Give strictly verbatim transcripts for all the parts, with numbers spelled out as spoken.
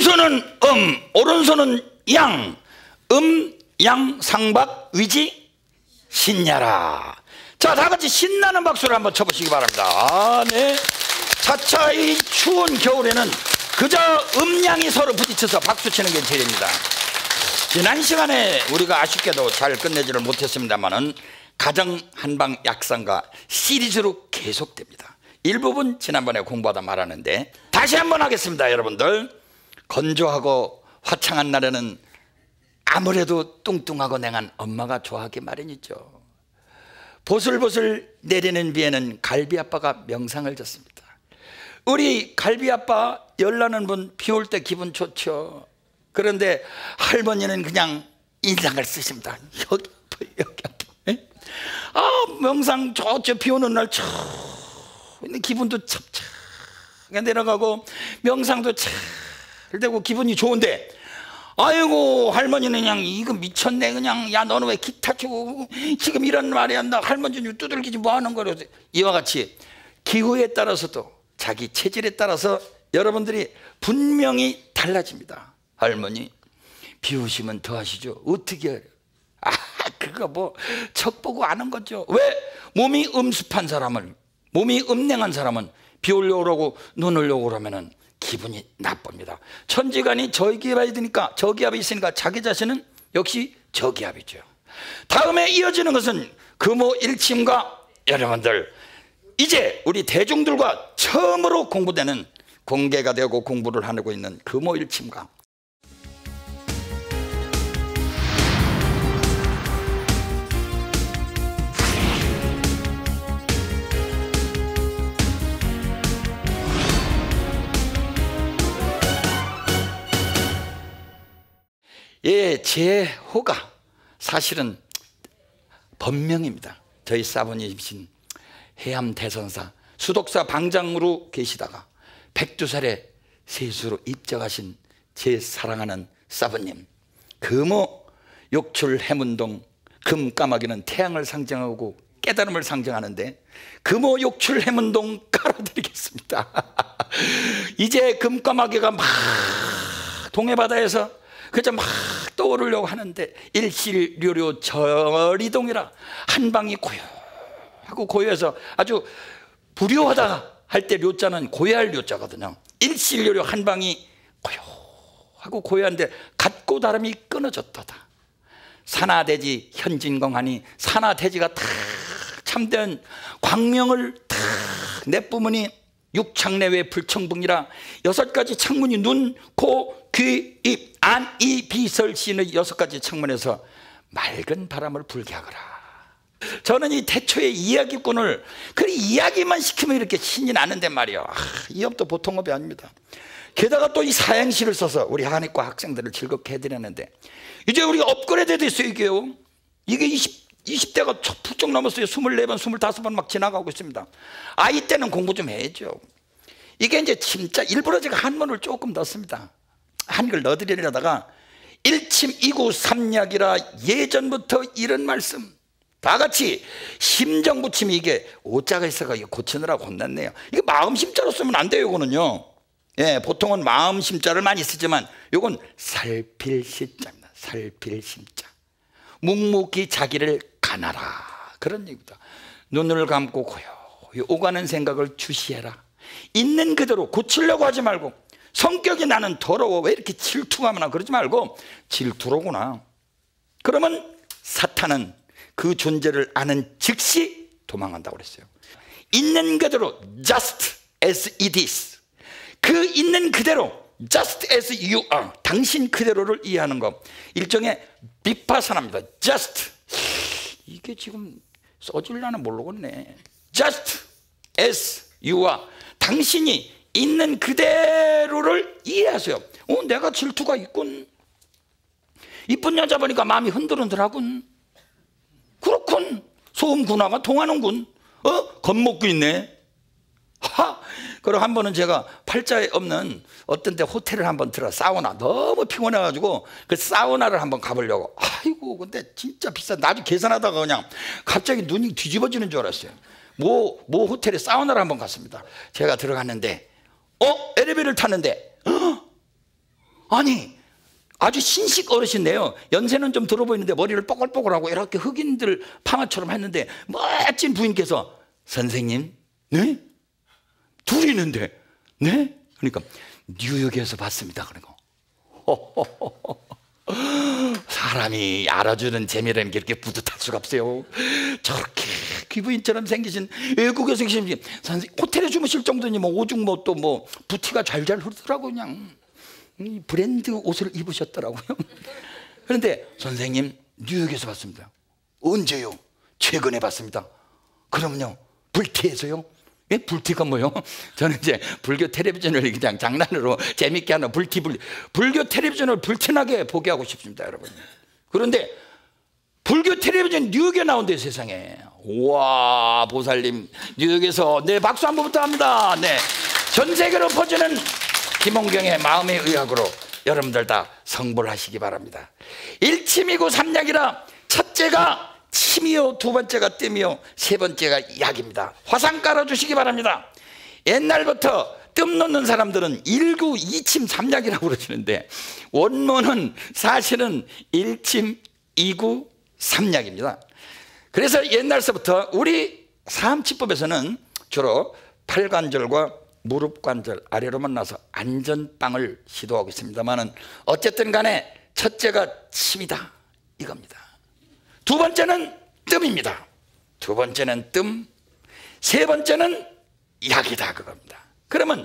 왼손은 음, 오른손은 양. 음, 양, 상박, 위지, 신냐라. 자, 다 같이 신나는 박수를 한번 쳐보시기 바랍니다. 아, 네. 차차 이 추운 겨울에는 그저 음양이 서로 부딪혀서 박수 치는 게 제일입니다. 지난 시간에 우리가 아쉽게도 잘 끝내지를 못했습니다만은 가정 한방 약상가 시리즈로 계속됩니다. 일부분 지난번에 공부하다 말았는데 다시 한번 하겠습니다. 여러분들, 건조하고 화창한 날에는 아무래도 뚱뚱하고 냉한 엄마가 좋아하기 마련이죠. 보슬보슬 내리는 비에는 갈비 아빠가 명상을 짓습니다. 우리 갈비 아빠 열나는 분 비 올 때 기분 좋죠. 그런데 할머니는 그냥 인상을 쓰십니다. 여기 아파, 여기 아파. 아, 명상 좋죠. 비 오는 날 참 기분도 찹찹하게 내려가고 명상도 잘 되고 기분이 좋은데, 아이고 할머니는 그냥 이거 미쳤네. 그냥 야 너는 왜 기타 치고 지금 이런 말이 한다. 할머니는 두들기지 뭐 하는 거래. 이와 같이 기후에 따라서도 자기 체질에 따라서 여러분들이 분명히 달라집니다. 할머니 비 오시면 더 하시죠. 어떻게 해요? 아, 그거 뭐 척보고 아는 거죠. 왜? 몸이 음습한 사람을, 몸이 음냉한 사람은 비 올려고 그러고 눈 올려고 그러면은 기분이 나쁩니다. 천지간이 저기압이 되니까, 저기압이 있으니까 자기 자신은 역시 저기압이죠. 다음에 이어지는 것은 금오일침과 여러분들, 이제 우리 대중들과 처음으로 공부되는, 공개가 되고 공부를 하고 있는 금오일침과, 예, 제 호가 사실은 본명입니다. 저희 사부님이신 해암 대선사 수독사 방장으로 계시다가 백두 살에 세수로 입적하신 제 사랑하는 사부님. 금오 욕출 해문동, 금까마귀는 태양을 상징하고 깨달음을 상징하는데 금오 욕출 해문동 깔아드리겠습니다. 이제 금까마귀가 막 동해바다에서 그저 막 떠오르려고 하는데 일실료료 절이동이라 한방이 고요하고 고요해서 아주 불효하다 할 때 료자는 고요할 료자거든요. 일실료료 한방이 고요하고 고요한데 같고 다름이 끊어졌도다. 산하대지 현진공하니 산하대지가 탁 참된 광명을 탁 내뿜으니 육창내외 불청붕이라 여섯 가지 창문이 눈, 코, 귀, 입, 안, 이, 비, 설, 시의 여섯 가지 창문에서 맑은 바람을 불게 하거라. 저는 이 태초의 이야기꾼을 그 이야기만 시키면 이렇게 신이 나는데 말이요. 아, 이 업도 보통 업이 아닙니다. 게다가 또 이 사행시를 써서 우리 한의과 학생들을 즐겁게 해드렸는데 이제 우리가 업그레이드 됐어요. 이게요. 이게 이십, 이십 대가 훌쩍 넘었어요. 스물네 번, 스물다섯 번 막 지나가고 있습니다. 아이 때는 공부 좀 해야죠. 이게 이제 진짜 일부러 제가 한문을 조금 넣습니다. 한글 넣어드리려다가 일침 이구 삼약이라 예전부터 이런 말씀 다 같이 심정 붙임이 이게 오자가 있어가 이거 고치느라고 혼났네요. 이거 마음 심자로 쓰면 안 돼요. 이거는요. 예, 보통은 마음 심자를 많이 쓰지만 이건 살필 심자입니다. 살필 심자. 묵묵히 자기를 가나라 그런 얘기입니다. 눈을 감고 고요히 오가는 생각을 주시해라. 있는 그대로 고치려고 하지 말고, 성격이 나는 더러워 왜 이렇게 질투하나 그러지 말고 질투로구나. 그러면 사탄은 그 존재를 아는 즉시 도망간다고 그랬어요. 있는 그대로 just as it is, 그 있는 그대로 just as you are, 당신 그대로를 이해하는 것, 일종의 비파사나입니다. just, 이게 지금 써질라나 모르겠네. just as you are, 당신이 있는 그대로를 이해하세요. 어, 내가 질투가 있군, 이쁜 여자 보니까 마음이 흔들흔들하군, 그렇군, 소음군화가 통하는군, 어? 겁먹고 있네. 하! 그리고 한 번은 제가 팔자에 없는 어떤 데 호텔을 한번 들어, 사우나, 너무 피곤해가지고 그 사우나를 한번 가보려고. 아이고 근데 진짜 비싸. 나중에 계산하다가 그냥 갑자기 눈이 뒤집어지는 줄 알았어요. 모, 모 호텔에 사우나를 한번 갔습니다. 제가 들어갔는데 어? 엘리베이터를 탔는데 어? 아니 아주 신식 어르신네요. 연세는 좀 들어 보이는데 머리를 뽀글뽀글하고 이렇게 흑인들 파마처럼 했는데 멋진 부인께서 선생님, 네? 둘이 있는데, 네? 그러니까 뉴욕에서 봤습니다. 그러고 사람이 알아주는 재미라는 게 이렇게 뿌듯할 수가 없어요. 저렇게 귀부인처럼 생기신 외국에서 계신 선생님, 호텔에 주무실 정도니 뭐 오죽 뭐 또 뭐 부티가 잘잘 흐르더라고. 그냥 브랜드 옷을 입으셨더라고요. 그런데 선생님 뉴욕에서 봤습니다. 언제요? 최근에 봤습니다. 그럼요, 불티에서요? 예? 불티가 뭐요? 저는 이제 불교 텔레비전을 그냥 장난으로 재밌게 하는 불티, 불 불교 텔레비전을 불티나게 보게 하고 싶습니다, 여러분. 그런데 불교 텔레비전 뉴욕에 나온대요, 세상에. 우와, 보살님 뉴욕에서, 네, 박수 한 번부터 합니다. 네, 전 세계로 퍼지는 김원경의 마음의 의학으로 여러분들 다 성불하시기 바랍니다. 일침이고 삼약이라 첫째가 침이요, 두 번째가 뜸이요, 세 번째가 약입니다. 화상 깔아주시기 바랍니다. 옛날부터 뜸 놓는 사람들은 일구 이침 삼약이라고 그러시는데 원문은 사실은 일침 이구 삼약입니다. 그래서 옛날서부터 우리 사암치법에서는 주로 팔관절과 무릎 관절 아래로만 나서 안전빵을 시도하고 있습니다만은 어쨌든 간에 첫째가 침이다 이겁니다. 두 번째는 뜸입니다. 두 번째는 뜸, 세 번째는 약이다 그겁니다. 그러면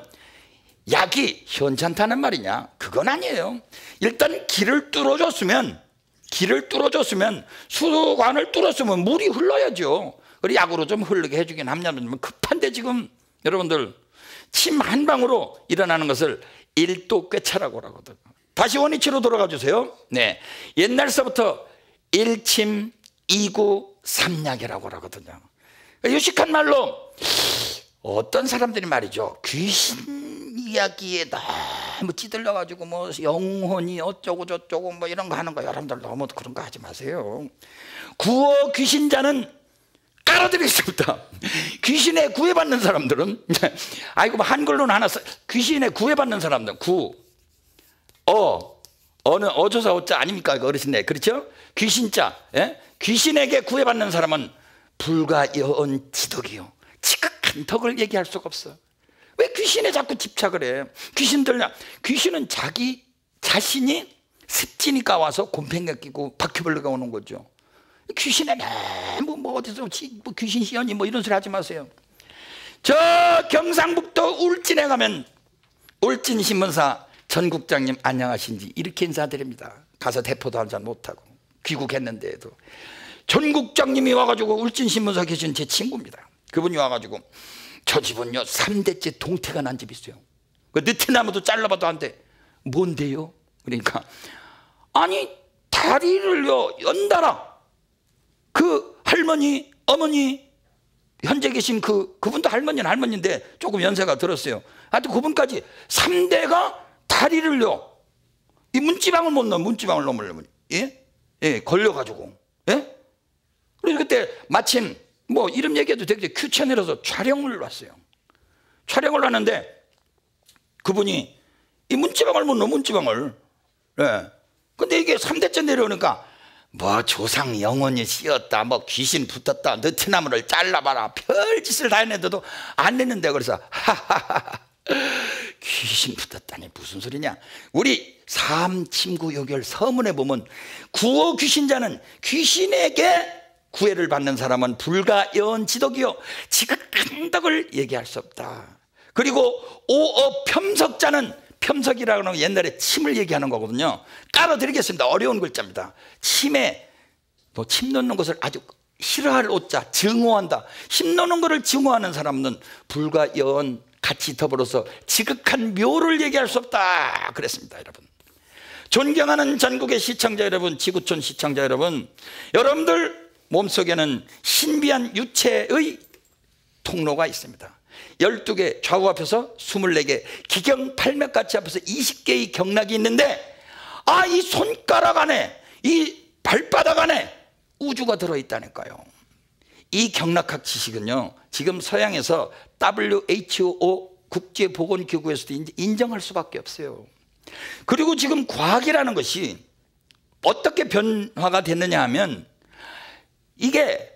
약이 현찮다는 말이냐? 그건 아니에요. 일단 길을 뚫어줬으면 길을 뚫어줬으면 수도관을 뚫었으면 물이 흘러야죠. 그리고 약으로 좀 흐르게 해주긴 합니다만 급한데 지금 여러분들 침 한 방으로 일어나는 것을 일도꿰차라고 하거든요. 다시 원위치로 돌아가 주세요. 네, 옛날서부터 일침 이구 삼약이라고 하거든요. 유식한 말로 어떤 사람들이 말이죠, 귀신 이야기에 너무 찌들려 가지고 뭐 영혼이 어쩌고 저쩌고 뭐 이런 거 하는 거, 여러분들 너무 그런 거 하지 마세요. 구어 귀신자는 깔아드리겠습니다. 귀신에 구애받는 사람들은 아이고 뭐 한글로는 하나 써, 귀신에 구애받는 사람들, 구 어 어느 어조사 어자 아닙니까? 그 어르신네, 그렇죠? 귀신자, 예? 귀신에게 구애받는 사람은 불가여언 지덕이요, 지극한 덕을 얘기할 수가 없어. 왜 귀신에 자꾸 집착을 해? 귀신들, 귀신은 자기 자신이 습지니까 와서 곰팡이가 끼고 바퀴벌레가 오는 거죠. 귀신에 뭐, 뭐 어디서 뭐 귀신 시연이 뭐 이런 소리 하지 마세요. 저 경상북도 울진에 가면 울진 신문사 전 국장님 안녕하신지 이렇게 인사드립니다. 가서 대포도 한잔 못하고 귀국했는데도 전 국장님이 와가지고 울진 신문사 계신 제 친구입니다. 그분이 와가지고 저 집은요 삼 대째 동태가 난 집이 있어요. 그 느티나무도 잘라봐도 안 돼. 뭔데요? 그러니까 아니 다리를요 연달아 그 할머니 어머니 현재 계신 그 그분도 할머니는 할머니인데 조금 연세가 들었어요. 하여튼 그분까지 삼 대가 다리를요 이 문지방을 못 넣어, 문지방을 넘으려면 예? 예, 걸려가지고 예? 그래서 그때 마침 뭐 이름 얘기해도 되겠죠. 큐 채널에서 촬영을 왔어요. 촬영을 왔는데 그분이 이 문지방을 못 넣어, 문지방을. 예. 근데 이게 삼 대째 내려오니까 뭐 조상 영혼이 씌었다, 뭐 귀신 붙었다, 느티나무를 잘라봐라, 별짓을 다 했는데도 안 내는데, 그래서 하하하 귀신 붙었다니 무슨 소리냐. 우리 사암침구요결 서문에 보면 구어 귀신자는 귀신에게 구애를 받는 사람은 불가여언지덕이요 지극한 덕을 얘기할 수 없다. 그리고 오어 편석자는, 편석이라고 하는 옛날에 침을 얘기하는 거거든요. 깔아드리겠습니다. 어려운 글자입니다. 침에 뭐 침 넣는 것을 아주 싫어할 오자, 증오한다. 침 넣는 것을 증오하는 사람은 불가여언 같이 더불어서 지극한 묘를 얘기할 수 없다 그랬습니다. 여러분, 존경하는 전국의 시청자 여러분, 지구촌 시청자 여러분, 여러분들 몸속에는 신비한 유체의 통로가 있습니다. 열두 개 좌우 앞에서 스물네 개, 기경 팔맥같이 앞에서 이십 개의 경락이 있는데, 아, 이 손가락 안에, 이 발바닥 안에 우주가 들어있다니까요. 이 경락학 지식은요 지금 서양에서 더블유에이치오 국제보건기구에서도 인정할 수밖에 없어요. 그리고 지금 과학이라는 것이 어떻게 변화가 됐느냐 하면 이게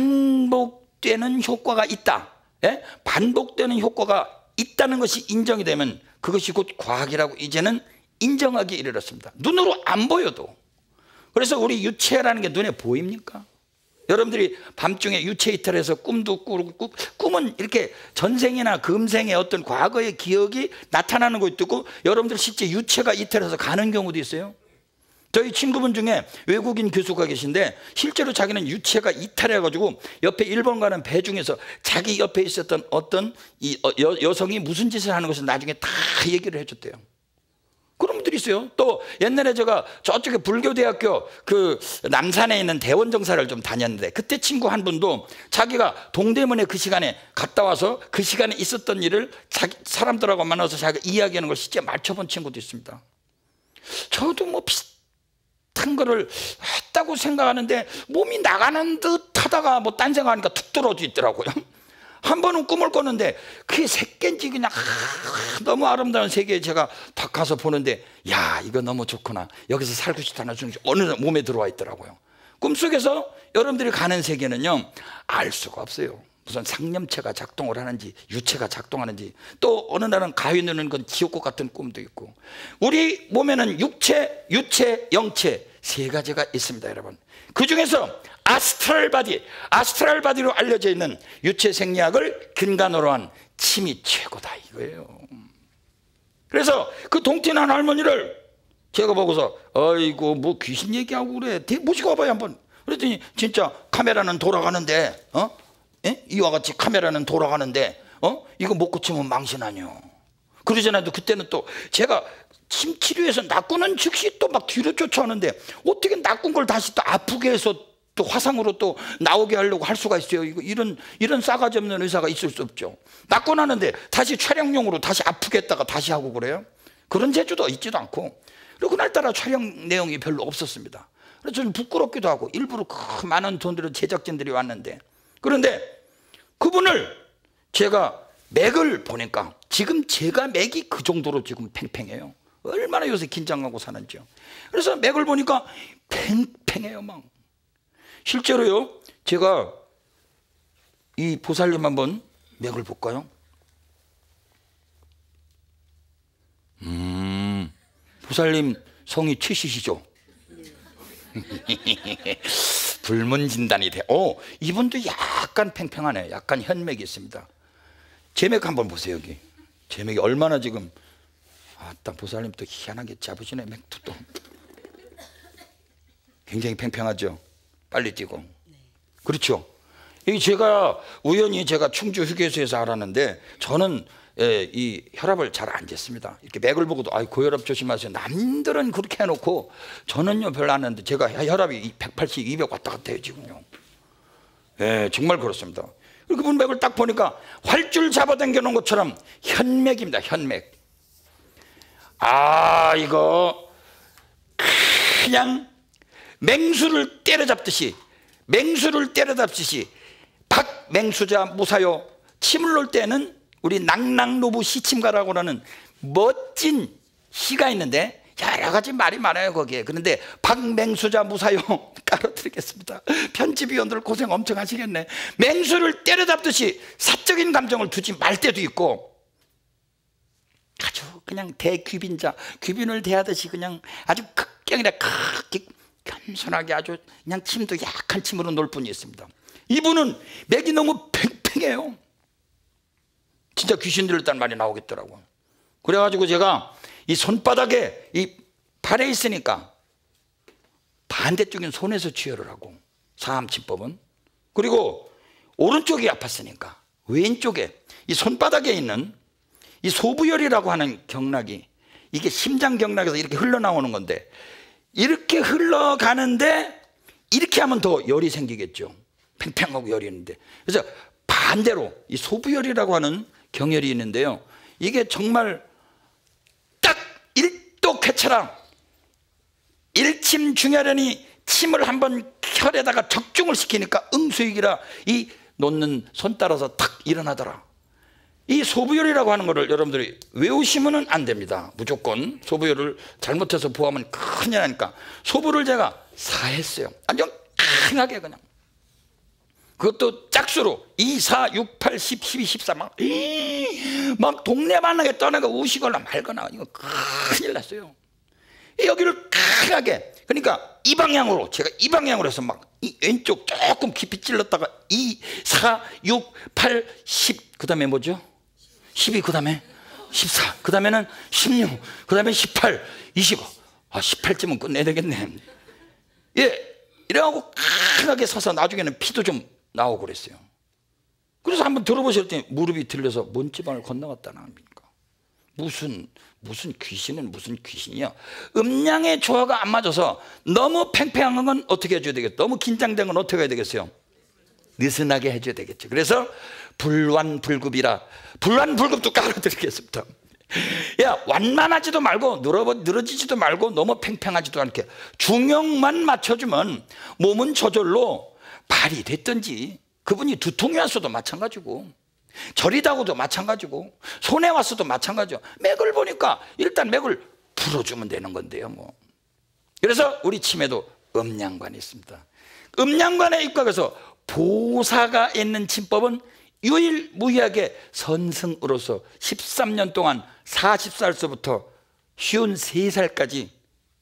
반복되는 효과가 있다, 예? 반복되는 효과가 있다는 것이 인정이 되면 그것이 곧 과학이라고 이제는 인정하기 이르렀습니다. 눈으로 안 보여도. 그래서 우리 유체라는 게 눈에 보입니까? 여러분들이 밤중에 유체 이탈해서 꿈도 꾸고, 꿈은 이렇게 전생이나 금생의 어떤 과거의 기억이 나타나는 것도 있고, 여러분들 실제 유체가 이탈해서 가는 경우도 있어요. 저희 친구분 중에 외국인 교수가 계신데 실제로 자기는 유체가 이탈해가지고 옆에 일본 가는 배 중에서 자기 옆에 있었던 어떤 이 여, 여성이 무슨 짓을 하는 것을 나중에 다 얘기를 해줬대요. 그런 분들이 있어요. 또 옛날에 제가 저쪽에 불교대학교 그 남산에 있는 대원정사를 좀 다녔는데 그때 친구 한 분도 자기가 동대문에 그 시간에 갔다 와서 그 시간에 있었던 일을 자기 사람들하고 만나서 자기가 이야기하는 걸 실제 맞춰본 친구도 있습니다. 저도 뭐 비슷한 거를 했다고 생각하는데 몸이 나가는 듯 하다가 뭐 딴 생각하니까 툭 떨어져 있더라고요. 한 번은 꿈을 꿨는데 그게 새끼인지 그냥 아, 너무 아름다운 세계에 제가 딱 가서 보는데 야, 이거 너무 좋구나, 여기서 살고 싶다는 생각이 어느 몸에 들어와 있더라고요. 꿈속에서 여러분들이 가는 세계는요 알 수가 없어요. 무슨 상념체가 작동을 하는지 유체가 작동하는지, 또 어느 날은 가위 누는 건 지옥국 같은 꿈도 있고, 우리 몸에는 육체, 유체, 영체 세 가지가 있습니다. 여러분, 그 중에서 아스트랄 바디, 아스트랄 바디로 알려져 있는 유체 생리학을 근간으로 한 침이 최고다 이거예요. 그래서 그 동티난 할머니를 제가 보고서 아이고 뭐 귀신 얘기하고 그래, 모시고 와봐요 한번. 그랬더니 진짜 카메라는 돌아가는데 어? 예? 이와 같이 카메라는 돌아가는데 어? 이거 못 고치면 망신 아니요. 그러잖아요. 그때는 또 제가 침 치료해서 낚고는 즉시 또 막 뒤로 쫓아오는데 어떻게 낚은 걸 다시 또 아프게 해서 또 화상으로 또 나오게 하려고 할 수가 있어요. 이거 이런 이런 싸가지 없는 의사가 있을 수 없죠. 낚고 나는데 다시 촬영용으로 다시 아프게 했다가 다시 하고 그래요. 그런 재주도 있지도 않고, 그리고 그날따라 촬영 내용이 별로 없었습니다. 그래서 좀 부끄럽기도 하고 일부러 그 많은 돈 들여 제작진들이 왔는데, 그런데 그분을 제가 맥을 보니까 지금 제가 맥이 그 정도로 지금 팽팽해요. 얼마나 요새 긴장하고 사는지요. 그래서 맥을 보니까 팽팽해요 막. 실제로요 제가 이 보살님 한번 맥을 볼까요? 음, 보살님 성이 최씨시죠? 불문 진단이 돼. 오, 이분도 약간 팽팽하네. 약간 현맥이 있습니다. 제 맥 한번 보세요. 여기 제 맥이 얼마나 지금, 아따 보살님 또 희한하게 잡으시네. 맥도 또 굉장히 팽팽하죠. 빨리 뛰고. 그렇죠. 이 제가 우연히 제가 충주 휴게소에서 알았는데 저는 예, 이 혈압을 잘 안 쟀습니다. 이렇게 맥을 보고도 아이 고혈압 조심하세요. 남들은 그렇게 해놓고 저는요 별로 안 하는데 제가 혈압이 백팔십, 이백 왔다 갔다 해요 지금요. 예, 정말 그렇습니다. 그분 맥을 딱 보니까 활줄 잡아당겨 놓은 것처럼 현맥입니다. 현맥. 아, 이거 그냥 맹수를 때려잡듯이 맹수를 때려잡듯이 박맹수자 무사요. 침을 놓을 때는 우리 낙낙노부 시침가라고 하는 멋진 시가 있는데 여러 가지 말이 많아요 거기에. 그런데 박맹수자 무사요 깔아드리겠습니다. 편집위원들 고생 엄청 하시겠네. 맹수를 때려잡듯이 사적인 감정을 두지 말 때도 있고, 아주 그냥 대귀빈자, 귀빈을 대하듯이 그냥 아주 극경이라 크게 겸손하게 아주 그냥 침도 약한 침으로 놓을 분이 있습니다. 이분은 맥이 너무 팽팽해요. 진짜 귀신 들렸다는 말이 나오겠더라고. 그래가지고 제가 이 손바닥에 이 발에 있으니까 반대쪽인 손에서 치료를 하고, 사암치법은. 그리고 오른쪽이 아팠으니까 왼쪽에 이 손바닥에 있는 이 소부열이라고 하는 경락이, 이게 심장 경락에서 이렇게 흘러나오는 건데, 이렇게 흘러가는데 이렇게 하면 더 열이 생기겠죠. 팽팽하고 열이 있는데. 그래서 반대로 이 소부열이라고 하는 경혈이 있는데요, 이게 정말 딱 일도 쾌차랑 일침중혈하니 침을 한번 혈에다가 적중을 시키니까 응수익이라 이 놓는 손 따라서 탁 일어나더라. 이 소부열이라고 하는 거를 여러분들이 외우시면 안 됩니다. 무조건 소부열을 잘못해서 보하면 큰일 나니까 소부를 제가 사했어요. 완전 강하게 그냥. 그것도 짝수로 이, 사, 육, 팔, 십, 십이, 십사 막, 막 동네 만나게 떠나가 우시거나 말거나 이거 큰일 났어요. 여기를 강하게, 그러니까 이 방향으로, 제가 이 방향으로 해서 막 이 왼쪽 조금 깊이 찔렀다가 이, 사, 육, 팔, 십, 그 다음에 뭐죠? 십이, 그 다음에 십사, 그 다음에는 십육, 그 다음에 십팔, 이십오. 아, 십팔쯤은 끝내야 되겠네. 예, 이래갖고 강하게 서서 나중에는 피도 좀 나오고 그랬어요. 그래서 한번 들어보실 때 무릎이 들려서 먼지방을 건너갔다는 겁니까? 무슨 무슨 귀신은 무슨 귀신이야. 음양의 조화가 안 맞아서 너무 팽팽한 건 어떻게 해줘야 되겠어요? 너무 긴장된 건 어떻게 해야 되겠어요? 느슨하게 해줘야 되겠죠. 그래서 불완불급이라, 불완불급도 깔아드리겠습니다. 야, 완만하지도 말고 늘어, 늘어지지도 말고 너무 팽팽하지도 않게 중형만 맞춰주면 몸은 저절로 발이 됐든지, 그분이 두통이 왔어도 마찬가지고, 저리다고도 마찬가지고, 손에 왔어도 마찬가지고, 맥을 보니까 일단 맥을 풀어주면 되는 건데요 뭐. 그래서 우리 침에도 음양관이 있습니다. 음양관에 입각해서 보사가 있는 침법은 유일무이하게 선승으로서 십삼 년 동안 마흔 살서부터 쉰세 살까지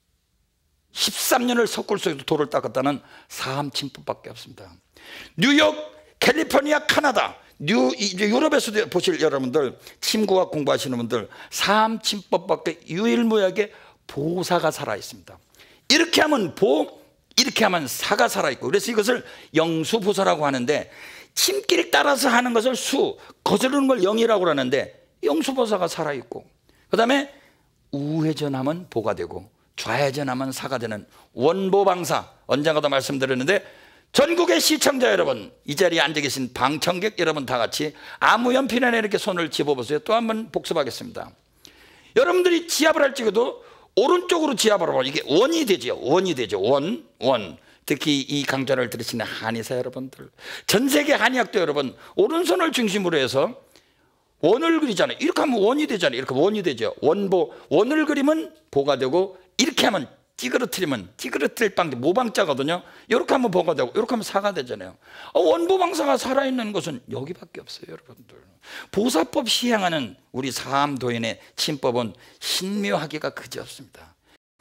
십삼 년을 석굴 속에서 돌을 닦았다는 사암침법밖에 없습니다. 뉴욕, 캘리포니아, 카나다, 뉴, 유럽에서도 보실 여러분들, 침구학 공부하시는 분들, 사암침법밖에 유일무이하게 보사가 살아있습니다. 이렇게 하면 보, 이렇게 하면 사가 살아있고, 그래서 이것을 영수보사라고 하는데, 침길 따라서 하는 것을 수, 거스르는 걸 영이라고 하는데 영수보사가 살아있고, 그 다음에 우회전하면 보가 되고 좌회전하면 사가 되는 원보방사, 언젠가도 말씀드렸는데, 전국의 시청자 여러분, 이 자리에 앉아 계신 방청객 여러분 다 같이 아무 연필에나 이렇게 손을 집어보세요. 또 한번 복습하겠습니다. 여러분들이 지압을 할 적에도 오른쪽으로 지압을 하면 이게 원이 되죠. 원이 되죠. 원, 원. 특히 이 강좌를 들으시는 한의사 여러분들, 전 세계 한의학도 여러분, 오른손을 중심으로 해서 원을 그리잖아요. 이렇게 하면 원이 되잖아요. 이렇게 원이 되죠. 원보, 원을 그리면 보가 되고, 이렇게 하면 찌그러뜨리면 찌그러뜨릴 방지 모방자거든요. 이렇게 하면 보가 되고, 이렇게 하면 사가 되잖아요. 원보방사가 살아있는 것은 여기밖에 없어요 여러분들. 보사법 시행하는 우리 사암도인의 침법은 신묘하기가 그지없습니다.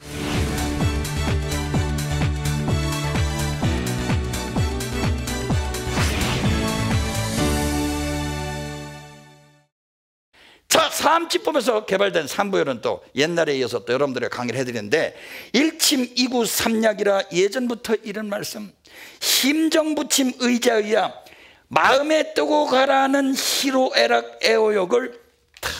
자, 사암침법에서 개발된 삼부열은 또 옛날에 이어서 또 여러분들의 강의를 해드리는데, 일침 이구 삼약이라 예전부터 이런 말씀, 심정부침 의자의야 마음에 뜨고 가라는 희로애락 애호욕을 다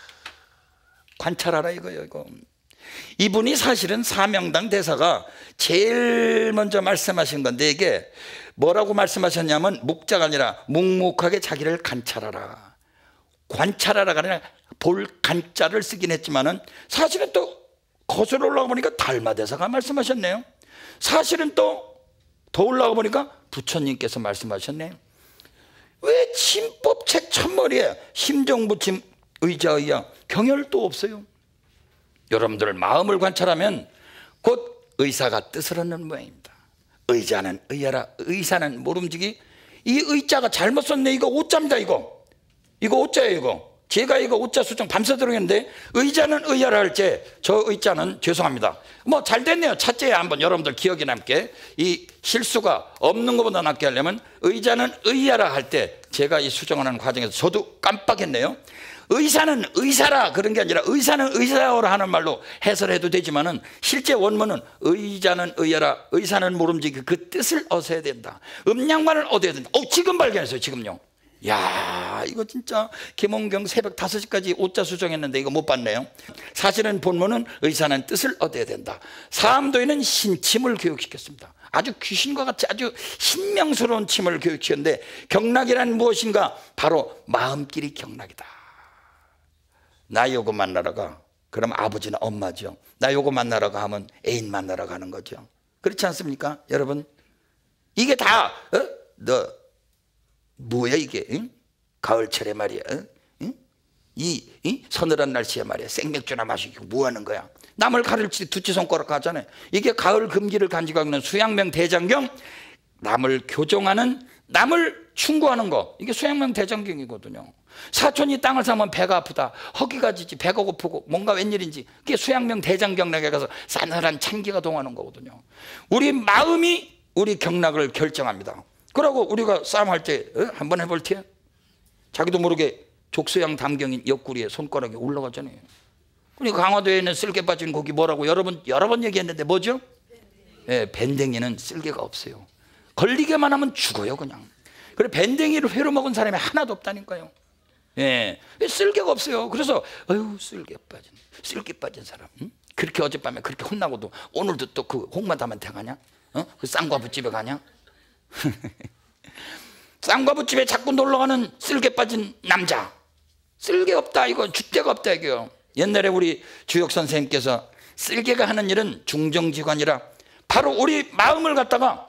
관찰하라 이거예요. 이거. 이분이 사실은 사명당 대사가 제일 먼저 말씀하신 건데, 이게 뭐라고 말씀하셨냐면, 묵자가 아니라 묵묵하게 자기를 관찰하라, 관찰하라가 아니라 볼 간자를 쓰긴 했지만은, 사실은 또 거슬러 올라가 보니까 달마대사가 말씀하셨네요. 사실은 또 더 올라가 보니까 부처님께서 말씀하셨네요. 왜 침법책 첫머리에 심정부침 의자의야 경혈도 없어요? 여러분들 마음을 관찰하면 곧 의사가 뜻을 얻는 모양입니다. 의자는 의야라, 의사는 모름지기. 이 의자가 잘못 썼네. 이거 오자입니다. 이거 이거 오자예요. 이거 제가 이거 오자 수정 밤새 들어있는데, 의자는 의야라 할 때 저 의자는 죄송합니다. 뭐 잘 됐네요. 첫째에 한번 여러분들 기억에 남게, 이 실수가 없는 것보다 낫게 하려면 의자는 의야라 할 때 제가 이 수정하는 과정에서 저도 깜빡했네요. 의사는 의사라 그런 게 아니라 의사는 의사라 하는 말로 해설해도 되지만은, 실제 원문은 의자는 의야라, 의사는 모름지기, 그 뜻을 얻어야 된다. 음양만을 얻어야 된다. 어, 지금 발견했어요. 지금요. 야, 이거 진짜 김원경 새벽 다섯 시까지 오자 수정했는데 이거 못 봤네요. 사실은 본문은 의사는 뜻을 얻어야 된다. 사암도인은 신침을 교육시켰습니다. 아주 귀신과 같이 아주 신명스러운 침을 교육시켰는데, 경락이란 무엇인가? 바로 마음길이 경락이다. 나 요거 만나러 가. 그럼 아버지나 엄마죠. 나 요거 만나러 가 하면 애인 만나러 가는 거죠. 그렇지 않습니까 여러분? 이게 다 어? 너 뭐야 이게? 응? 가을철에 말이야. 응? 응? 이, 이 서늘한 날씨에 말이야 생맥주나 마시고 뭐 하는 거야? 남을 가를치 두치 손가락 하잖아요. 이게 가을 금기를 간직하고 있는 수양명 대장경, 남을 교정하는, 남을 충고하는 거, 이게 수양명 대장경이거든요. 사촌이 땅을 사면 배가 아프다, 허기가 지지, 배가 고프고 뭔가 웬일인지, 그게 수양명 대장경락에 가서 싸늘한 찬기가 동하는 거거든요. 우리 마음이 우리 경락을 결정합니다. 그러고 우리가 싸움할 때 어? 한번 해볼 때 자기도 모르게 족수양 담경인 옆구리에 손가락이 올라가잖아요. 그러니까 강화도에 있는 쓸개 빠진 고기 뭐라고 여러 번 여러 번 얘기했는데 뭐죠? 예, 밴댕이는 쓸개가 없어요. 걸리게만 하면 죽어요 그냥. 그래 밴댕이를 회로 먹은 사람이 하나도 없다니까요. 예, 쓸개가 없어요. 그래서 어휴 쓸개 빠진 쓸개 빠진 사람, 응? 그렇게 어젯밤에 그렇게 혼나고도 오늘도 또 그 홍마담한테 가냐? 어? 그 쌍과부집에 가냐? 쌍과부집에 자꾸 놀러가는 쓸개 빠진 남자, 쓸개 없다 이거, 줏대가 없다 이거요. 옛날에 우리 주역 선생님께서 쓸개가 하는 일은 중정지관이라 바로 우리 마음을 갖다가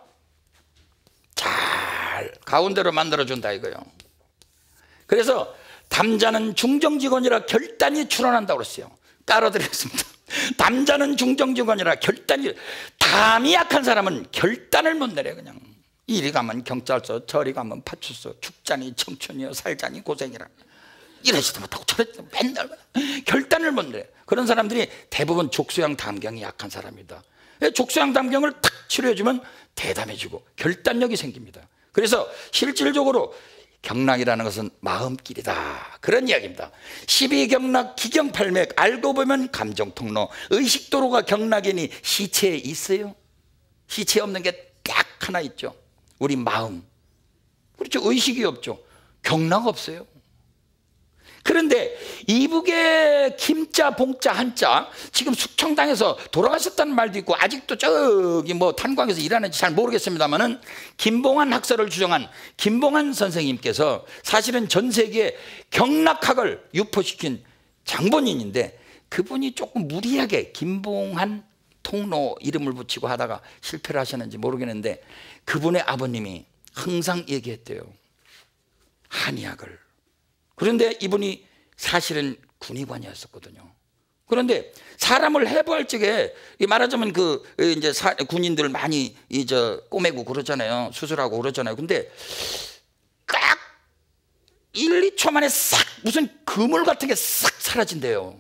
잘 가운데로 만들어준다 이거요. 그래서 담자는 중정직원이라 결단이 출현한다고 그랬어요. 따라드리겠습니다. 담자는 중정직원이라 결단이, 담이 약한 사람은 결단을 못 내려. 그냥 이리 가면 경찰서, 저리 가면 파출소, 죽자니 청춘이여 살자니 고생이라, 이러지도 못하고 저러지도 맨날 결단을 못 내려. 그런 사람들이 대부분 족수양 담경이 약한 사람입니다. 족수양 담경을 탁 치료해주면 대담해지고 결단력이 생깁니다. 그래서 실질적으로 경락이라는 것은 마음길이다, 그런 이야기입니다. 십이경락 기경팔맥, 알고 보면 감정통로, 의식도로가 경락이니 시체에 있어요? 시체에 없는 게 딱 하나 있죠. 우리 마음. 그렇죠. 의식이 없죠. 경락 없어요. 그런데 이북의 김자, 봉자, 한자, 지금 숙청당에서 돌아가셨다는 말도 있고 아직도 저기 뭐 탄광에서 일하는지 잘 모르겠습니다만은 김봉환 학설을 주장한 김봉환 선생님께서 사실은 전 세계에 경락학을 유포시킨 장본인인데, 그분이 조금 무리하게 김봉환 통로 이름을 붙이고 하다가 실패를 하셨는지 모르겠는데, 그분의 아버님이 항상 얘기했대요, 한의학을. 그런데 이분이 사실은 군의관이었었거든요. 그런데 사람을 해부할 적에 말하자면 그 이제 사, 군인들 많이 이저 꼬매고 그러잖아요. 수술하고 그러잖아요. 근데 딱 일, 이 초 만에 싹 무슨 그물 같은 게 싹 사라진대요.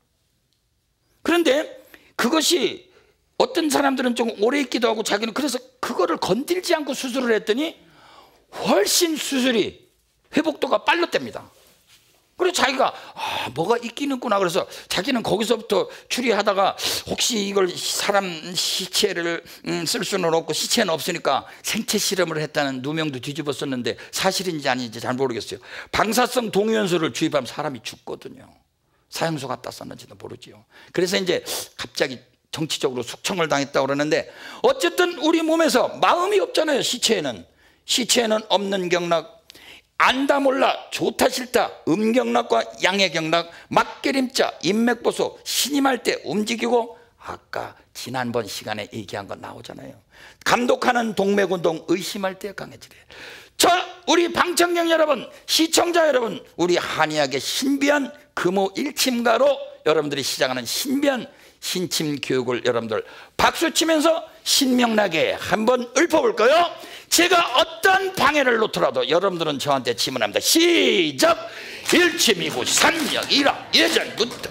그런데 그것이 어떤 사람들은 좀 오래 있기도 하고, 자기는 그래서 그거를 건들지 않고 수술을 했더니 훨씬 수술이 회복도가 빨랐답니다. 그래서 자기가 아, 뭐가 있긴 있구나. 그래서 자기는 거기서부터 추리하다가 혹시 이걸 사람 시체를 음, 쓸 수는 없고 시체는 없으니까 생체 실험을 했다는 누명도 뒤집었었는데 사실인지 아닌지 잘 모르겠어요. 방사성 동위원소를 주입하면 사람이 죽거든요. 사형수 갖다 썼는지도 모르지요. 그래서 이제 갑자기 정치적으로 숙청을 당했다고 그러는데, 어쨌든 우리 몸에서 마음이 없잖아요. 시체에는 시체에는 없는 경락, 안다 몰라 좋다 싫다, 음경락과 양해경락, 막계림자, 인맥보소, 신임할 때 움직이고, 아까 지난번 시간에 얘기한 거 나오잖아요. 감독하는 동맥운동, 의심할 때 강해지래. 자, 우리 방청객 여러분, 시청자 여러분, 우리 한의학의 신비한 금호일침가로 여러분들이 시작하는 신비한 신침 교육을 여러분들 박수 치면서 신명나게 한번 읊어볼까요? 제가 어떤 방해를 놓더라도 여러분들은 저한테 질문합니다. 시작! 일침이고 삼명이라 예전부터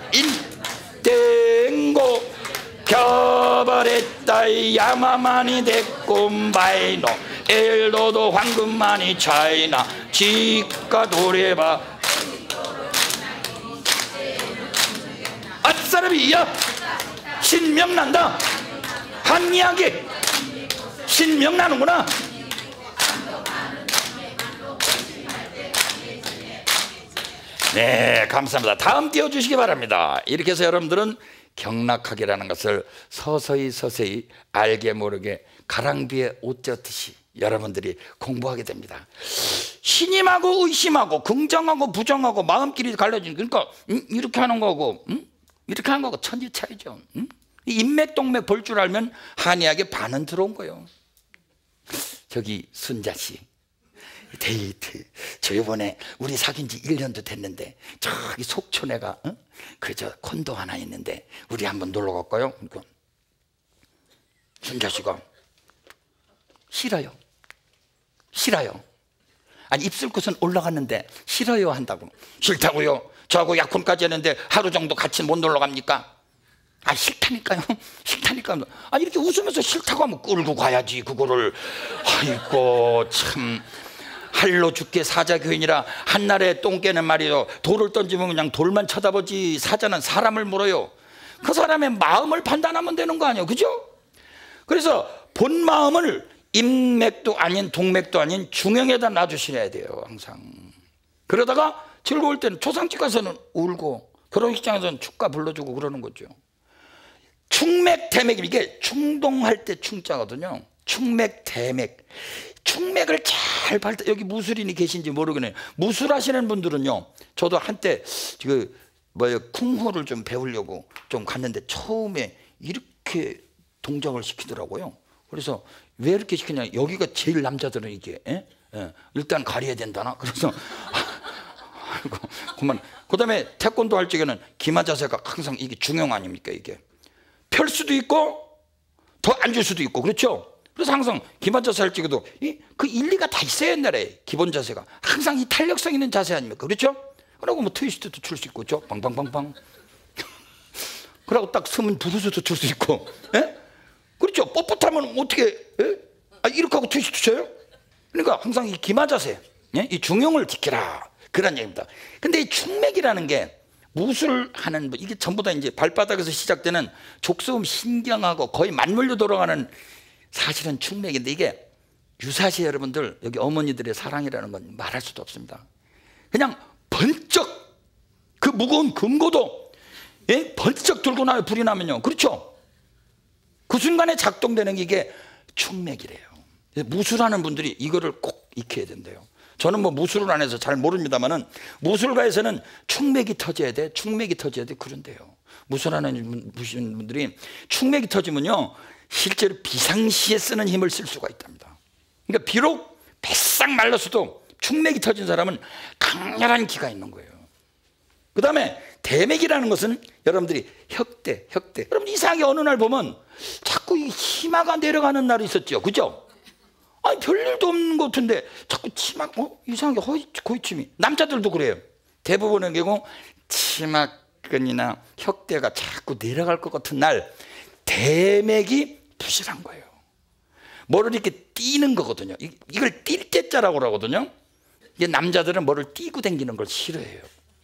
인땡고 겨발했다 야마만이 됐고 마이노 엘도도 황금만이 차이나 지가 노래봐 앞사람이야 신명난다. 한이야기 신명나는구나. 네, 감사합니다. 다음 띄워주시기 바랍니다. 이렇게 해서 여러분들은 경락학이라는 것을 서서히 서서히 알게 모르게 가랑비에 옷 젖듯이 여러분들이 공부하게 됩니다. 신임하고 의심하고 긍정하고 부정하고 마음길이 갈라지는, 그러니까 음, 이렇게 하는 거고 음? 이렇게 하는 거고 천지 차이죠. 음? 인맥동맥 볼 줄 알면 한의학에 반은 들어온 거예요. 저기 순자 씨, 데이트. 저 이번에 우리 사귄 지 일 년도 됐는데 저기 속촌에가 어? 그저 콘도 하나 있는데 우리 한번 놀러 갈까요? 그러니까 순자씨가 싫어요. 싫어요. 아니 입술끝은 올라갔는데 싫어요 한다고. 싫다고요? 저하고 약혼까지 했는데 하루 정도 같이 못 놀러 갑니까? 아 싫다니까요. 싫다니까요. 아 이렇게 웃으면서 싫다고 하면 끌고 가야지 그거를. 아이고 참 할로 죽게 사자 교인이라 한날에 똥 깨는 말이요. 돌을 던지면 그냥 돌만 쳐다보지 사자는 사람을 물어요. 그 사람의 마음을 판단하면 되는 거 아니에요, 그죠? 그래서 본 마음을 인맥도 아닌 동맥도 아닌 중형에다 놔주셔야 돼요, 항상. 그러다가 즐거울 때는 초상집 가서는 울고 결혼식장에서는 축가 불러주고 그러는 거죠. 충맥, 대맥, 이게 충동할 때 충자거든요. 충맥, 대맥. 충맥을 잘 밟다. 여기 무술인이 계신지 모르겠네요. 무술하시는 분들은요, 저도 한때 그 뭐예요 쿵후를 좀 배우려고 좀 갔는데 처음에 이렇게 동작을 시키더라고요. 그래서 왜 이렇게 시키냐, 여기가 제일 남자들은 이게 에? 에. 일단 가려야 된다나. 그래서 아이고 그만. 그다음에 태권도 할 적에는 기마 자세가 항상 이게 중형 아닙니까? 이게 펼 수도 있고 더 앉을 수도 있고, 그렇죠? 그래서 항상 기마 자세 할 적에도 이, 그 일리가 다 있어요. 옛날에 기본 자세가 항상 이 탄력성 있는 자세 아닙니까? 그렇죠? 그러고 뭐 트위스트도 출 수 있고, 그렇죠? 빵빵빵빵. 그러고 딱 서면 부르스도 출 수 있고, 예? 그렇죠? 뻣뻣하면 어떻게, 예? 아, 이렇게 하고 트위스트 쳐요? 그러니까 항상 이 기마 자세, 예? 이 중형을 지키라, 그런 얘기입니다. 근데 이 충맥이라는 게 무술하는, 이게 전부 다 이제 발바닥에서 시작되는 족소음 신경하고 거의 맞물려 돌아가는 사실은 충맥인데, 이게 유사시 여러분들 여기 어머니들의 사랑이라는 건 말할 수도 없습니다. 그냥 번쩍 그 무거운 금고도 예? 번쩍 들고 나요. 불이 나면요, 그렇죠? 그 순간에 작동되는 게 이게 충맥이래요. 무술하는 분들이 이거를 꼭 익혀야 된대요. 저는 뭐 무술을 안 해서 잘 모릅니다만은 무술가에서는 충맥이 터져야 돼, 충맥이 터져야 돼, 그런데요. 무술하는 분들이 충맥이 터지면요 실제로 비상시에 쓰는 힘을 쓸 수가 있답니다. 그러니까 비록 바싹 말랐어도 충맥이 터진 사람은 강렬한 기가 있는 거예요. 그 다음에 대맥이라는 것은 여러분들이 혁대, 혁대. 여러분 이상하게 어느 날 보면 자꾸 이 치마가 내려가는 날이 있었죠, 그죠? 아니 별일도 없는 것 같은데 자꾸 치마, 어? 이상하게 허이, 고이침이. 남자들도 그래요. 대부분의 경우 치마끈이나 혁대가 자꾸 내려갈 것 같은 날 대맥이 부실한 거예요. 뭐를 이렇게 띄는 거거든요. 이걸 띌 때자라고 그러거든요. 이게 남자들은 뭐를 띄고 다니는 걸 싫어해요.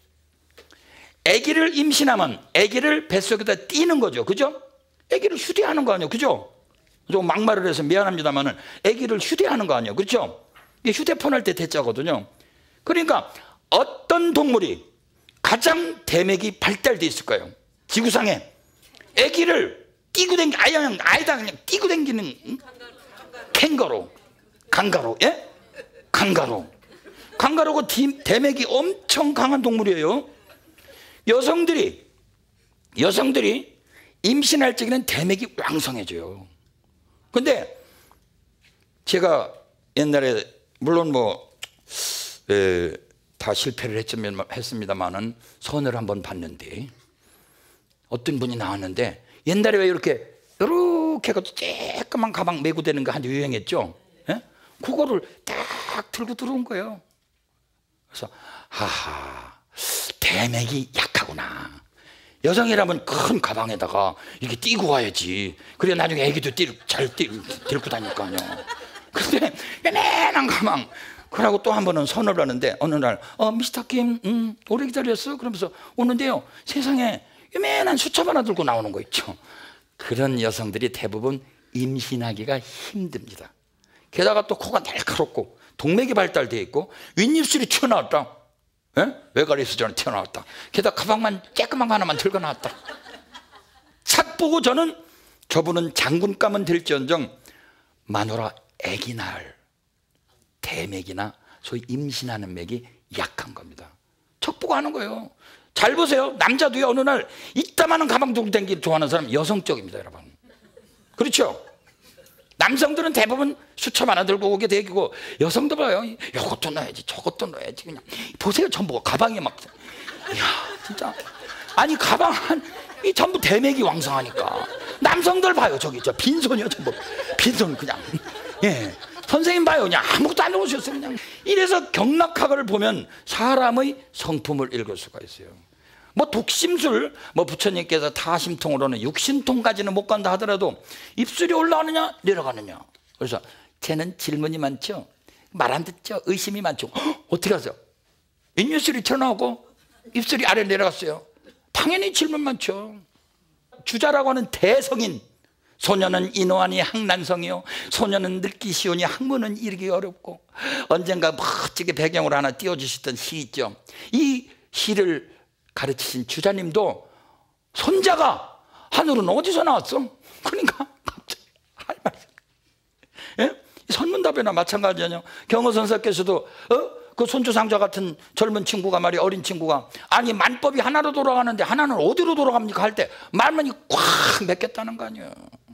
아기를 임신하면 아기를 뱃속에다 띄는 거죠, 그죠? 아기를 휴대하는 거 아니에요, 그죠? 좀 막말을 해서 미안합니다만은 아기를 휴대하는 거 아니에요, 그렇죠? 이게 휴대폰 할 때 대자거든요. 그러니까 어떤 동물이 가장 대맥이 발달돼 있을까요? 지구상에 아기를 띄고 댕기, 아예 그냥 아예다 그냥 띄고 댕기는 응? 캥거루, 강가루, 예? 강가루. 강가루가 대맥이 엄청 강한 동물이에요. 여성들이 여성들이 임신할 적에는 대맥이 왕성해져요. 근데 제가 옛날에 물론 뭐 다 실패를 했습니다만은 선을 한번 봤는데 어떤 분이 나왔는데, 옛날에 왜 이렇게 이렇게 해가지고 쬐끄만 가방 메고 되는 거 한때 유행했죠. 예? 그거를 딱 들고 들어온 거예요. 그래서 하하, 대맥이 약하구나. 여성이라면 큰 가방에다가 이렇게 띄고 와야지. 그래 나중에 애기도 띠, 잘 띠, 들고 다닐 거 아니야. 근데 요만한 가방. 그러고 또 한 번은 선을 하는데 어느 날 어 미스터 김 음, 오래 기다렸어? 그러면서 오는데요 세상에 요만한 수첩 하나 들고 나오는 거 있죠. 그런 여성들이 대부분 임신하기가 힘듭니다. 게다가 또 코가 날카롭고 동맥이 발달되어 있고 윗입술이 튀어나왔다. 예? 외가리에서 저는 튀어나왔다. 게다가 가방만 쬐끄만 거 하나만 들고 나왔다. 착 보고 저는 저분은 장군감은 될지언정 마누라 애기 낳을 대맥이나 소위 임신하는 맥이 약한 겁니다. 척 보고 하는 거예요. 잘 보세요. 남자도요 어느 날 이따만한 가방 들고 다니기 좋아하는 사람 여성적입니다, 여러분. 그렇죠? 남성들은 대부분 수첩 하나 들고 오게 되고, 여성도 봐요. 이것도 넣어야지, 저것도 넣어야지. 그냥 보세요, 전부 가방에 막. 이야, 진짜. 아니 가방 한 이 전부 대맥이 왕성하니까. 남성들 봐요, 저기 저 빈손이요, 전부 빈손 그냥. 예, 선생님 봐요, 그냥 아무것도 안 넣으셨어요, 그냥. 이래서 경락학을 보면 사람의 성품을 읽을 수가 있어요. 뭐 독심술, 뭐 부처님께서 타심통으로는 육신통까지는 못 간다 하더라도 입술이 올라가느냐 내려가느냐. 그래서 쟤는 질문이 많죠, 말 안 듣죠, 의심이 많죠. 헉, 어떻게 하세요? 입술이 튀어나오고 입술이 아래 내려갔어요. 당연히 질문 많죠. 주자라고 하는 대성인, 소녀는 인호하니 항난성이요, 소녀는 늙기 쉬우니 학문은 이르기 어렵고. 언젠가 멋지게 배경으로 하나 띄워주셨던 시 있죠. 이 시를 가르치신 주자님도 손자가 하늘은 어디서 나왔어? 그러니까 갑자기 할 말씀. 예? 선문답이나 마찬가지잖아요. 경호선사께서도 어? 그 손주상자 같은 젊은 친구가 말이야, 어린 친구가 아니 만법이 하나로 돌아가는데 하나는 어디로 돌아갑니까 할 때 말문이 꽉 맥혔다는 거 아니에요.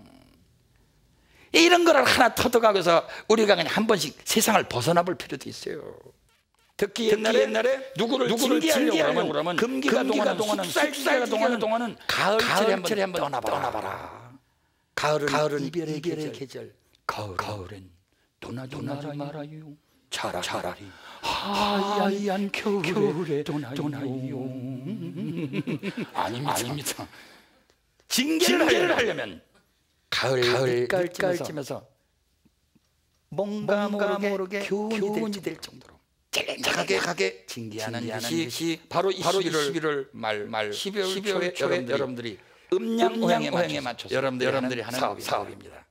이런 거를 하나 터득하고서 우리가 그냥 한 번씩 세상을 벗어나 볼 필요도 있어요. 특히 옛날에, 옛날에 누구를, 누구를 징계하려고 그러면 금기가, 금기가 동안은 숫살기가 동안은, 동안은 가을철에 한번 한번 떠나봐라. 떠나봐라. 가을은, 가을은 이별의, 이별의 계절, 계절. 가을, 가을엔 떠나지, 떠나지 말아요. 차라리, 차라리 하얀 겨울에, 겨울에 떠나요. 떠나요. 아닙니다. 아닙니다. 징계를, 징계를 하려면 가을, 가을 깔깔치면서 뭔가, 뭔가 모르게, 모르게 교훈이, 교훈이 될 정도로 쨍하게 가게 징계하는 것이 바로 이십일월 말, 말 십이월 초에 여러분들이, 여러분들이 음양오행에 맞춰서, 맞춰서 여러분들이, 여러분들이 하는 사업입니다. 사업입니다.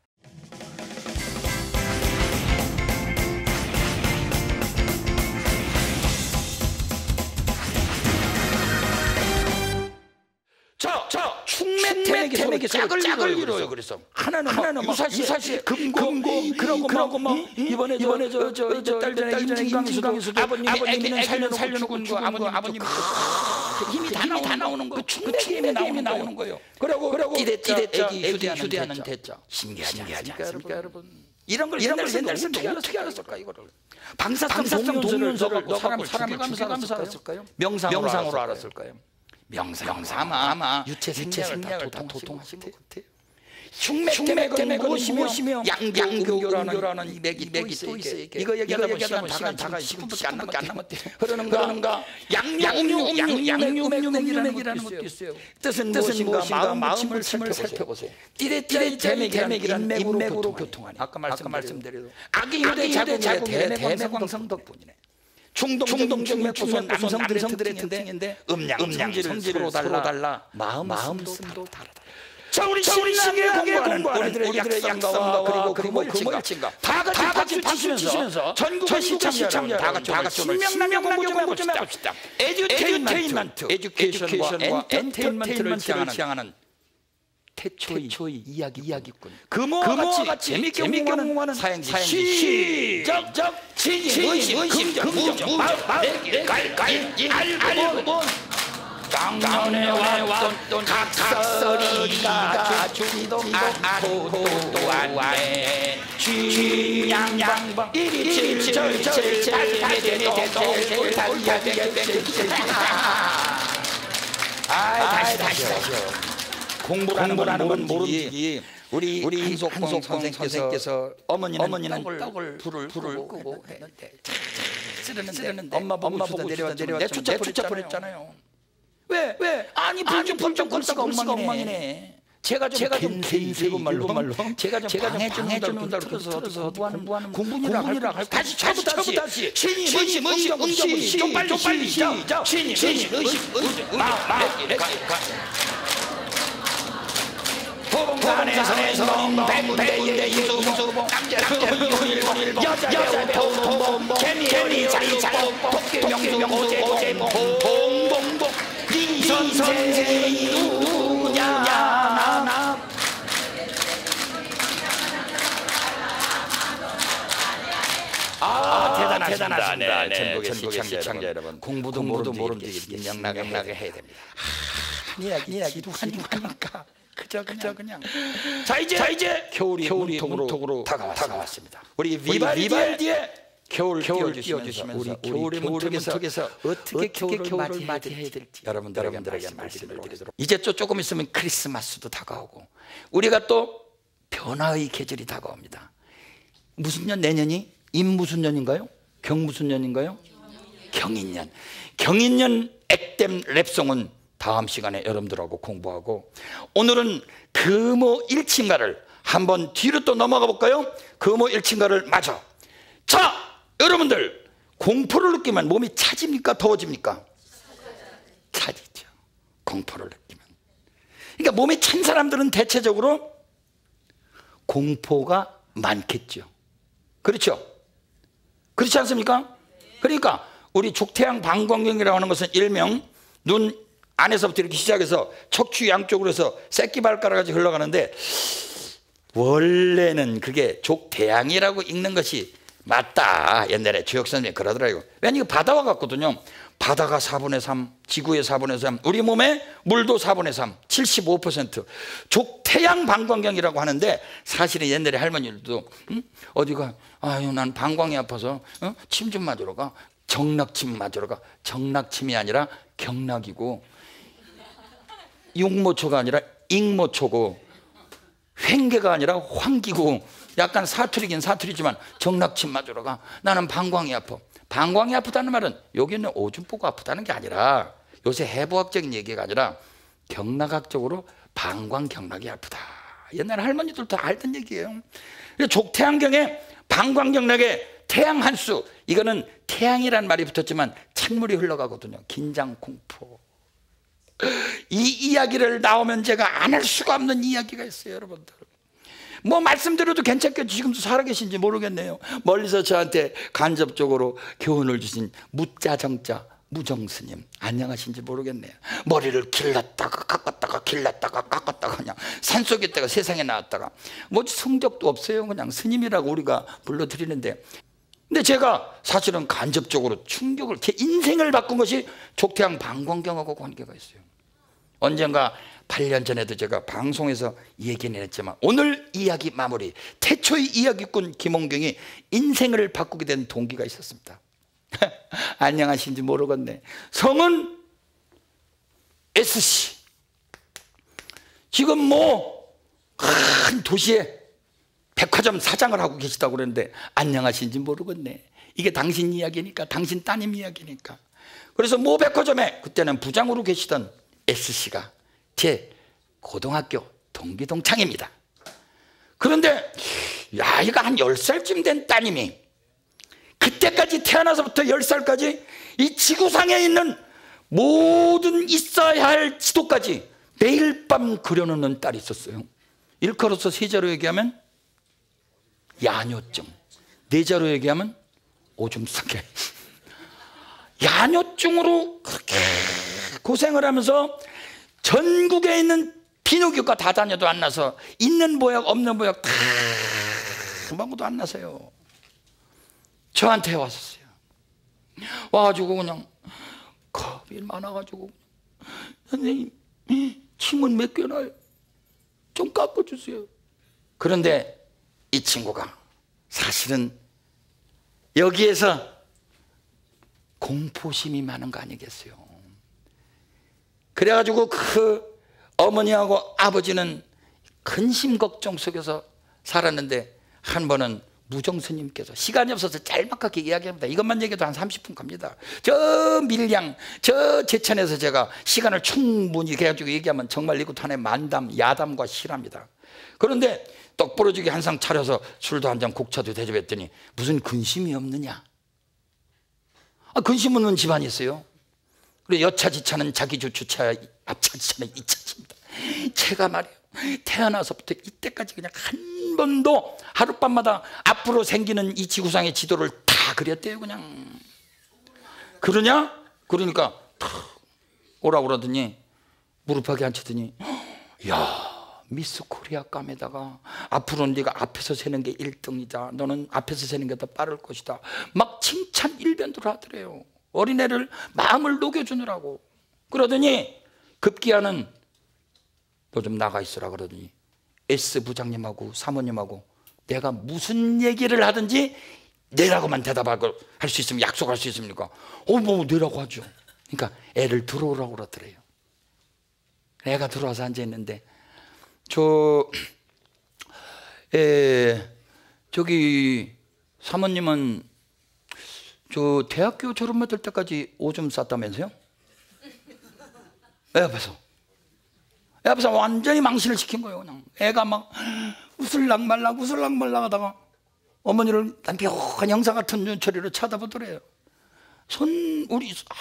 자, 자, 충매태맥이 짝을, 짝을 이뤄요. 그래서 하나는 하나는 유사시, 유사시 금고, 금고 그러고 그러고 뭐 이번에 이번에 저 저 저 딸 전에 임진강에서도 아버님 아버님은 살려놓고 거 아버님 아버님 힘이 다 힘이 다 나오는 거, 충매태맥이 나오는 나오는 거예요. 그러고 그러고 이대자 애기 휴대하는 대자. 신기하지 않습니까, 여러분? 이런 걸 이런 걸 옛날 사람들이 어떻게 알았을까 이거를? 방사성 동문서를 넣고 사람을 사람을 감사하면서 알았을까요? 명상으로 알았을까요? 명상, 명상 아마, 아마 유체 생략을 다 도통하신 것 같아요. 흉맥tem맥은 무엇이며 양양교라는 이 맥이 맥이 또 있어요. 이거 얘기하다 보면 시간 다가 십 분밖에 안 남았대. 그러는가 양양류 양양류맥이라는 것도 있어요. 뜻은 무엇인가 마음을 살펴보세요. 띠레띠레 대맥이라는 인맥으로 교통하니. 아까 말씀드린 악의 유대 자궁의 대맥왕성 덕분이네. 중동 중맥부선 남성들의 특징인데 음양 성질을 서로 달라 마음 마음도 다르다. 자, 우리 신나게 공부하는 우리들의 약성가와 그리고 그리고 금월친가 다 같이 박수 치시면서 전국의 시청자 다 같이 다 같이 신명나게 공부 좀 해봅시다. 에듀테인먼트, 에듀케이션과 엔터테인먼트를 지향하는 태초의, 태초의 이야기, 이야기꾼. 금호와 같이, 같이 재밌게 공부하는 사행시. 시작! 진심, 의심, 금정, 무정, 말, 깔, 깔, 알고, 작년에 왔던 각설이가 죽지도 않고 또 왔네. 쥐양양, 이리칠칠칠칠, 달매대도 달달달달달. 아이, 다시, 다시, 다시요. 공부라는 건 모르지. 우리 우리 한속 선생께서 어머니는, 어머니는 떡을, 떡을 불을 불을 끄고 했는데 쓰는데 엄마 엄마 보고 내려왔잖아요. 내쫓아 버렸잖아요. 왜 왜? 아니 불좀 불좀 껐다가 엉망이네. 제가 좀 제가 좀 개인 말로 말로 제가 좀 제가 방해 좀 해주는다고 틀어서 공부하는 공부니라 할 다시 처부터 다시 신임 의심 의심 의심 좀 빨리 좀 빨리 시작. 신임 의심 의심 마마 보봉산에서 백대의 이수봉 남자 여자 보봉 개미 자리 자리 토끼 명수 오제 봉봉봉 이 선생이 누구냐 나 아, 대단하십니다. 대단하십니다. 네, 전국의 시청자, 시청자 여러분, 공부도 모르도 모름지기 명랑하게 해야 됩니다. 아, 이야기, 이야기 누가 누가 그저 그저 그냥. 자 이제 자 이제 겨울이, 겨울이 문턱으로, 문턱으로 다가왔습니다. 다가왔습니다. 우리 비발디의 겨울 겨울 띄워주시면서 우리 겨울의 문턱에서, 문턱에서 어떻게, 어떻게 겨울을, 겨울을 맞이해야 될지 여러분들에게 말씀을 드리도록. 이제 또 조금 있으면 크리스마스도 다가오고 우리가 또 변화의 계절이 다가옵니다. 무슨 년? 내년이 임 무슨 년인가요? 경 무슨 년인가요? 경인년. 경인년 액땜 랩송은 다음 시간에 여러분들하고 공부하고, 오늘은 금오 일침가를 한번 뒤로 또 넘어가 볼까요? 금오 일침가를 맞아. 자, 여러분들 공포를 느끼면 몸이 차집니까? 더워집니까? 차지죠. 공포를 느끼면. 그러니까 몸이 찬 사람들은 대체적으로 공포가 많겠죠. 그렇죠? 그렇지 않습니까? 그러니까 우리 족태양 방광경이라고 하는 것은 일명 눈 안에서부터 이렇게 시작해서 척추 양쪽으로 해서 새끼발가락까지 흘러가는데, 원래는 그게 족태양이라고 읽는 것이 맞다. 옛날에 주역 선생님이 그러더라고요. 왜냐면 이거 바다와 같거든요. 바다가 사분의 삼, 지구의 사분의 삼, 우리 몸에 물도 사분의 삼, 칠십오 퍼센트. 족태양 방광경이라고 하는데, 사실은 옛날에 할머니들도 응? 어디가 아유 난 방광이 아파서 어? 침 좀 맞으러 가. 정락침 맞으러 가. 정락침이 아니라 경락이고, 육모초가 아니라 익모초고, 횡계가 아니라 황기고, 약간 사투리긴 사투리지만 정락침 맞으러 가. 나는 방광이 아파. 방광이 아프다는 말은 여기는 오줌 보고 아프다는 게 아니라, 요새 해부학적인 얘기가 아니라 경락학적으로 방광 경락이 아프다. 옛날 할머니들 다 알던 얘기예요. 족태양경에 방광 경락에 태양 한수, 이거는 태양이란 말이 붙었지만 찬물이 흘러가거든요. 긴장 공포. 이 이야기를 나오면 제가 안 할 수가 없는 이야기가 있어요, 여러분들. 뭐 말씀드려도 괜찮겠죠. 지금도 살아계신지 모르겠네요. 멀리서 저한테 간접적으로 교훈을 주신 무자정자 무정스님, 안녕하신지 모르겠네요. 머리를 길렀다가 깎았다가 길렀다가 깎았다가 그냥 산속에 있다가 세상에 나왔다가, 뭐 성적도 없어요. 그냥 스님이라고 우리가 불러드리는데, 근데 제가 사실은 간접적으로 충격을, 제 인생을 바꾼 것이 족태양 방광경하고 관계가 있어요. 언젠가 팔 년 전에도 제가 방송에서 얘기는 했지만, 오늘 이야기 마무리, 태초의 이야기꾼 김홍경이 인생을 바꾸게 된 동기가 있었습니다. 안녕하신지 모르겠네. 성은 S씨. 지금 뭐 큰 도시에 백화점 사장을 하고 계시다고 그러는데, 안녕하신지 모르겠네. 이게 당신 이야기니까, 당신 따님 이야기니까. 그래서 모 백화점에 그때는 부장으로 계시던 S씨가 제 고등학교 동기 동창입니다. 그런데 야, 이거 한 열 살쯤 된 따님이 그때까지 태어나서부터 열 살까지 이 지구상에 있는 모든 있어야 할 지도까지 매일 밤 그려놓는 딸이 있었어요. 일컬어서 세 자로 얘기하면 야뇨증, 네 자로 얘기하면 오줌 싸개. 야뇨증으로 그렇게 고생을 하면서 전국에 있는 비뇨기과 다 다녀도 안 나서, 있는 보약 없는 보약 다 먹어도 안 나서요. 저한테 왔었어요. 와가지고 그냥 겁이 많아가지고, 선생님 침은 몇 개 나요? 좀 깎아주세요. 그런데 이 친구가 사실은 여기에서 공포심이 많은 거 아니겠어요? 그래가지고 그 어머니하고 아버지는 근심 걱정 속에서 살았는데, 한 번은 무정스님께서, 시간이 없어서 짤막하게 이야기합니다. 이것만 얘기해도 한 삼십 분 갑니다. 저 밀양, 저 제천에서 제가 시간을 충분히 해가지고 얘기하면 정말 이곳 하나의 만담, 야담과 실합니다. 그런데 떡부러지게 한 상 차려서 술도 한 잔 국차도 대접했더니, 무슨 근심이 없느냐? 아, 근심 없는 집안이 있어요. 그리고 여차지차는 자기주추차, 앞차지차는 이차지입니다. 제가 말이에요, 태어나서부터 이때까지 그냥 한 번도 하룻밤마다 앞으로 생기는 이 지구상의 지도를 다 그렸대요. 그냥 그러냐? 그러니까 탁 오라고 그러더니 무릎하게 앉히더니, 야, 미스 코리아 감에다가 앞으로는 네가 앞에서 세는 게 일 등이다. 너는 앞에서 세는 게 더 빠를 것이다. 막 칭찬 일변도를 하더래요. 어린애를 마음을 녹여주느라고. 그러더니 급기야는 너 좀 나가 있으라 그러더니 S 부장님하고 사모님하고 내가 무슨 얘기를 하든지 내라고만 대답하고 할 수 있으면 약속할 수 있습니까? 어, 뭐 내라고 하죠. 그러니까 애를 들어오라고 그러더래요. 애가 들어와서 앉아있는데 저 에, 저기 사모님은 저 대학교 졸업받을 때까지 오줌 쌌다면서요? 애 앞에서 애 앞에서 완전히 망신을 시킨 거예요. 그냥 애가 막 우슬랑말랑 우슬랑말랑 하다가 어머니를 남편한 형사 같은 눈초리로 쳐다보더래요. 손 우리 아,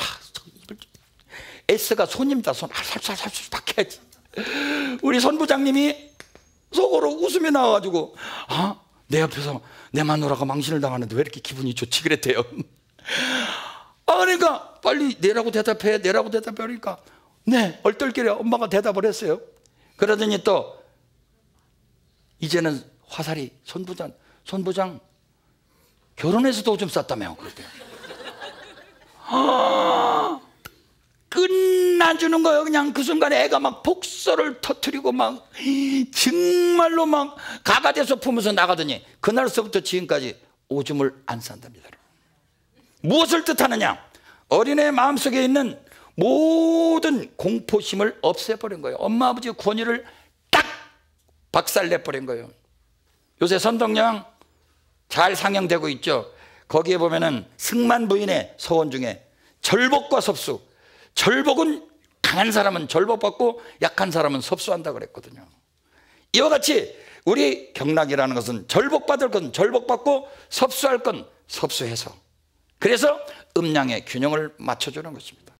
S가 손입니다. 손 살살살살 박혀야지. 우리 손 부장님이 속으로 웃음이 나와가지고 아, 내 옆에서 내 마누라가 망신을 당하는데 왜 이렇게 기분이 좋지 그랬대요. 아, 그러니까 빨리 내라고 대답해 내라고 대답해 그러니까 네 얼떨결에 엄마가 대답을 했어요. 그러더니 또 이제는 화살이 손 부장 손 부장 결혼해서도 오줌 쌌다며 그랬대요. 아, 끝나주는 거예요. 그냥 그 순간에 애가 막 복서를 터뜨리고 막 정말로 막 가가 돼서 품어서 나가더니 그날서부터 지금까지 오줌을 안 싼답니다. 무엇을 뜻하느냐? 어린애 마음속에 있는 모든 공포심을 없애버린 거예요. 엄마 아버지의 권위를 딱 박살내버린 거예요. 요새 선덕여왕 잘 상영되고 있죠. 거기에 보면은 승만 부인의 서원 중에 절복과 섭수, 절복은 강한 사람은 절복받고 약한 사람은 섭수한다 그랬거든요. 이와 같이 우리 경락이라는 것은 절복받을 건 절복받고 섭수할 건 섭수해서, 그래서 음양의 균형을 맞춰주는 것입니다.